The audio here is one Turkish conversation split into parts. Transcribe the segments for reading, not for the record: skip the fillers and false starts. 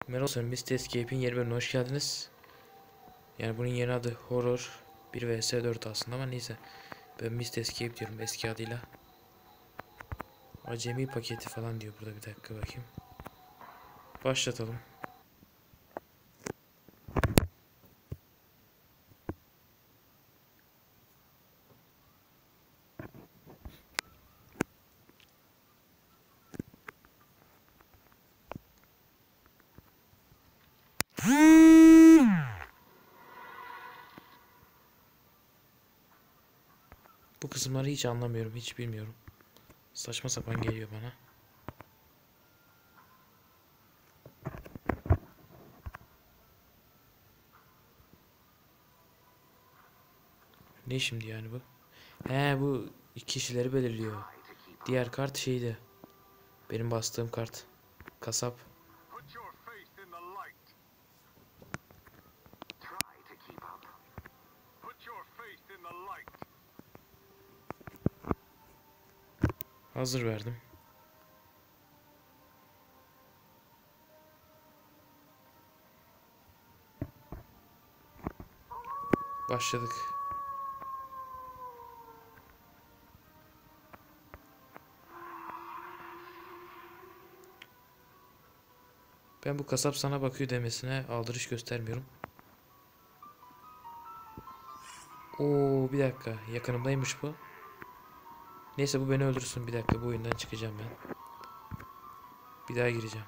Merhaba, Mr. Escape'in yeni bölümüne hoş geldiniz. Yani bunun yeni adı Horror 1 vs 4 aslında ama neyse. Ben Mr. Escape diyorum eski adıyla. Acemi paketi falan diyor burada, bir dakika bakayım. Başlatalım. Bu kısımları hiç anlamıyorum, hiç bilmiyorum. Saçma sapan geliyor bana. Ne şimdi yani bu? Bu kişileri belirliyor. Diğer kart şeydi. Benim bastığım kart. Kasap. Hazır verdim. Başladık. Ben bu kasap sana bakıyor demesine aldırış göstermiyorum. Oo, bir dakika, yakınımdaymış bu. Neyse, bu beni öldürsün, bir dakika, bu oyundan çıkacağım ben. Bir daha gireceğim.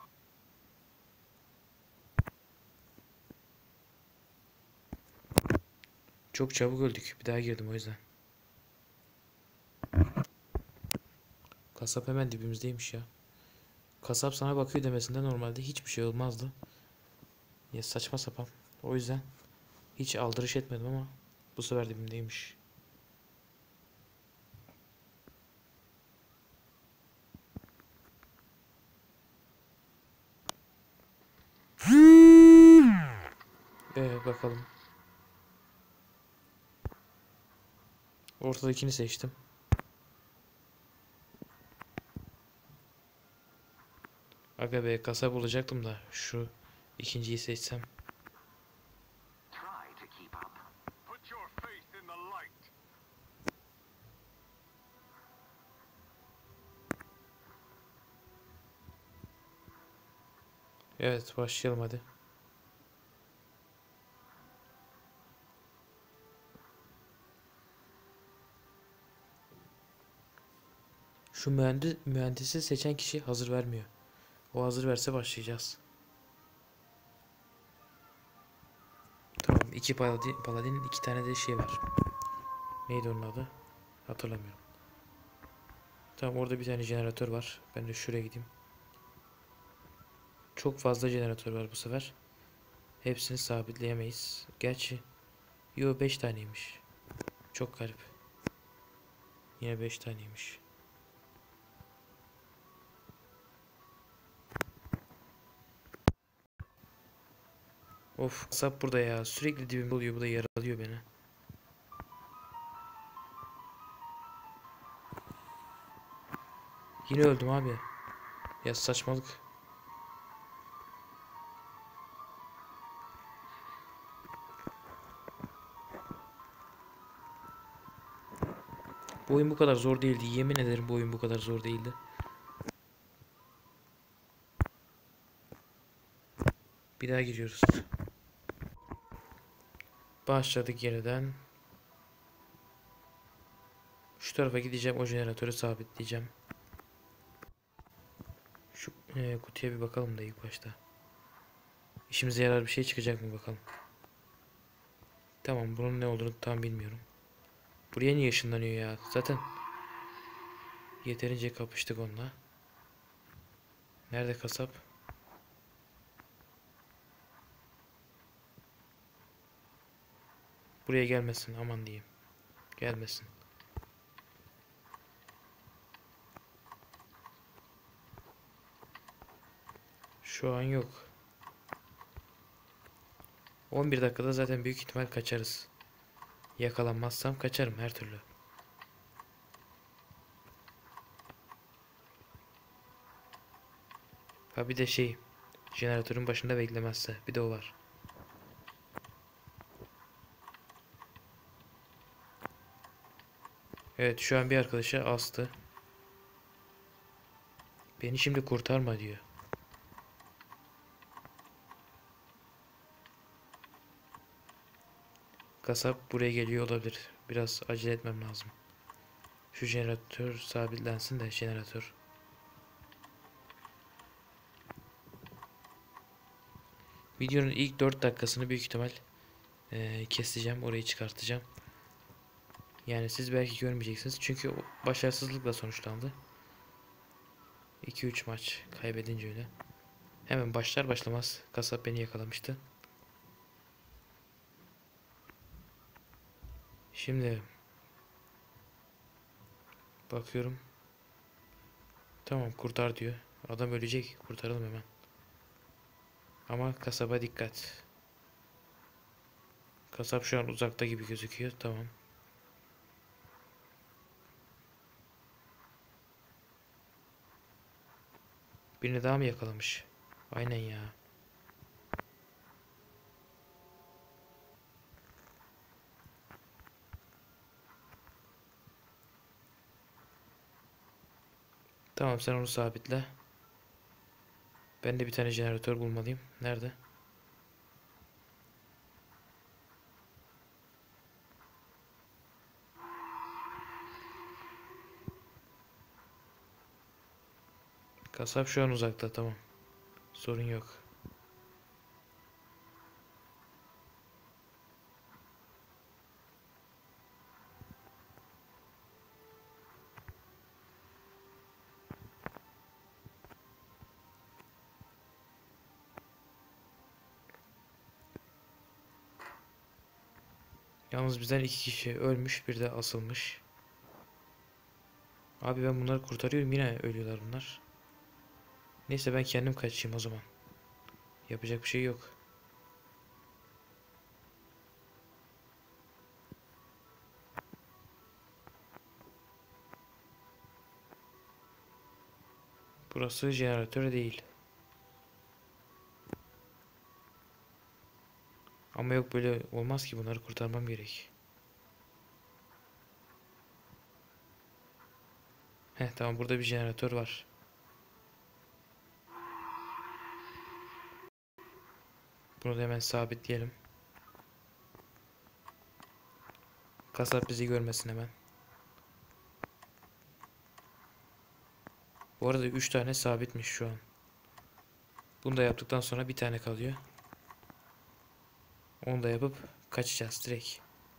Çok çabuk öldük, bir daha girdim o yüzden. Kasap hemen dibimizdeymiş ya. Kasap sana bakıyor demesinde normalde hiçbir şey olmazdı. Ya saçma sapan. O yüzden hiç aldırış etmedim ama bu sefer dibimdeymiş. Bakalım. Ortadakini seçtim. Aga be, kasap olacaktım da şu ikinciyi seçsem. Evet, başlayalım hadi. Şu mühendisi seçen kişi hazır vermiyor. O hazır verse başlayacağız. Tamam, iki paladin, iki tane de şey var. Neydi onun adı? Hatırlamıyorum. Tamam, orada bir tane jeneratör var. Ben de şuraya gideyim. Çok fazla jeneratör var bu sefer. Hepsini sabitleyemeyiz. Gerçi yo, 5 taneymiş. Çok garip. Yine 5 taneymiş. Of, kasap burada ya. Sürekli dibimde oluyor. Bu da yaralıyor beni. Yine öldüm abi. Ya saçmalık. Bu oyun bu kadar zor değildi. Yemin ederim bu oyun bu kadar zor değildi. Bir daha giriyoruz. Başladık yeniden. Şu tarafa gideceğim. O jeneratörü sabitleyeceğim. Şu kutuya bir bakalım da ilk başta. İşimize yarar bir şey çıkacak mı bakalım. Tamam, bunun ne olduğunu tam bilmiyorum. Buraya niye ışınlanıyor ya? Zaten yeterince kapıştık onunla. Nerede kasap? Buraya gelmesin, aman diyeyim. Gelmesin. Şu an yok. 11 dakikada zaten büyük ihtimal kaçarız. Yakalanmazsam kaçarım her türlü. Ha bir de şey, Jeneratörün başında beklemezse. Bir de o var. Evet, şu an bir arkadaşa astı. Beni şimdi kurtarma diyor. Kasap buraya geliyor olabilir. Biraz acele etmem lazım. Şu jeneratör sabitlensin de jeneratör. Videonun ilk 4 dakikasını büyük ihtimal keseceğim. Orayı çıkartacağım. Yani siz belki görmeyeceksiniz. Çünkü o başarısızlıkla sonuçlandı. 2-3 maç kaybedince öyle. Hemen başlar başlamaz kasap beni yakalamıştı. Şimdi bakıyorum. Tamam, kurtar diyor. Adam ölecek. Kurtaralım hemen. Ama kasaba dikkat. Kasap şu an uzakta gibi gözüküyor. Tamam. Birini daha mı yakalamış? Aynen ya. Tamam, sen onu sabitle. Ben de bir tane jeneratör bulmalıyım. Nerede? Kasap şu an uzakta. Tamam. Sorun yok. Yalnız bizden 2 kişi ölmüş. Bir de asılmış. Abi ben bunları kurtarıyorum. Yine ölüyorlar bunlar. Neyse, ben kendim kaçayım o zaman. Yapacak bir şey yok. Burası jeneratör değil. Ama yok, böyle olmaz ki, bunları kurtarmam gerek. Heh, tamam, burada bir jeneratör var. Bunu da hemen sabitleyelim. Kasap bizi görmesin hemen. Bu arada 3 tane sabitmiş şu an. Bunu da yaptıktan sonra bir tane kalıyor. Onu da yapıp kaçacağız direkt.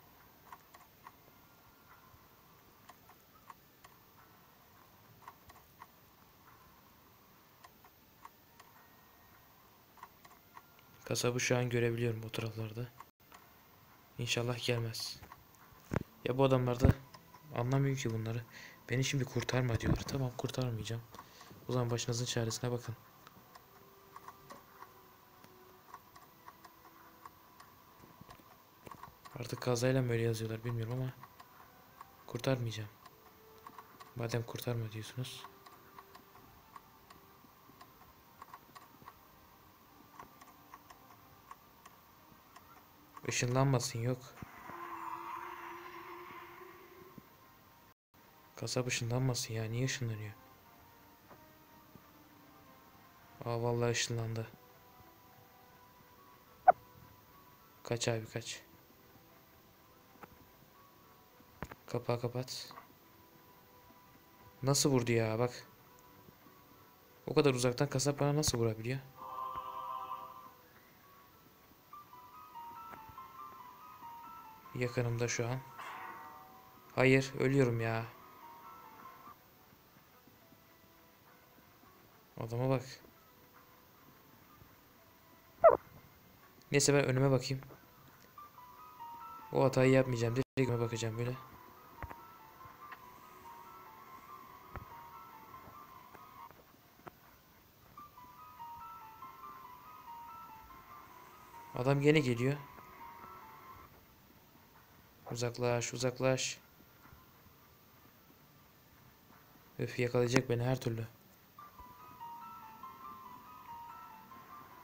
Kasabı şu an görebiliyorum o taraflarda. İnşallah gelmez. Ya bu adamlar da anlamıyor ki bunları. Beni şimdi kurtarma diyorlar. Tamam, kurtarmayacağım. O zaman başınızın çaresine bakın. Artık kazayla mı öyle yazıyorlar bilmiyorum ama kurtarmayacağım. Madem kurtarma diyorsunuz. Işınlanmasın, yok. Kasap ışınlanmasın ya. Niye ışınlanıyor? Aa, vallahi ışınlandı. Kaç abi, kaç. Kapağı kapat. Nasıl vurdu ya, bak. O kadar uzaktan kasap bana nasıl vurabiliyor? Yakınımda şu an. Hayır, ölüyorum ya. Adama bak. Neyse, ben önüme bakayım. O hatayı yapmayacağım. Direkt önüme bakacağım böyle. Adam gene geliyor. Uzaklaş, uzaklaş. Öf, yakalayacak beni her türlü.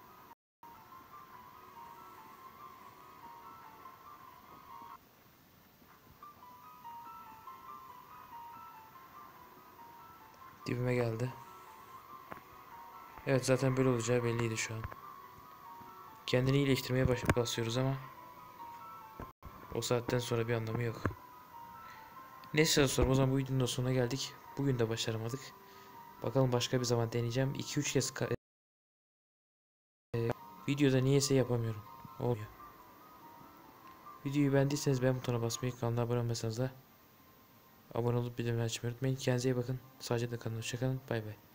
Dibime geldi. Evet, zaten böyle olacağı belliydi şu an. Kendini iyileştirmeye basıyoruz ama o saatten sonra bir anlamı yok. Neyse dostlarım, o zaman bu videonun da sonuna geldik. Bugün de başaramadık. Bakalım başka bir zaman deneyeceğim. 2-3 kez videoda niyeyse yapamıyorum. Olmuyor. Videoyu beğendiyseniz beğen butonuna basmayı, kanala abone olmasanız da abone olup bildirimleri açmayı unutmayın. Kendinize iyi bakın. Sadece de kalın. Hoşçakalın. Bay bay.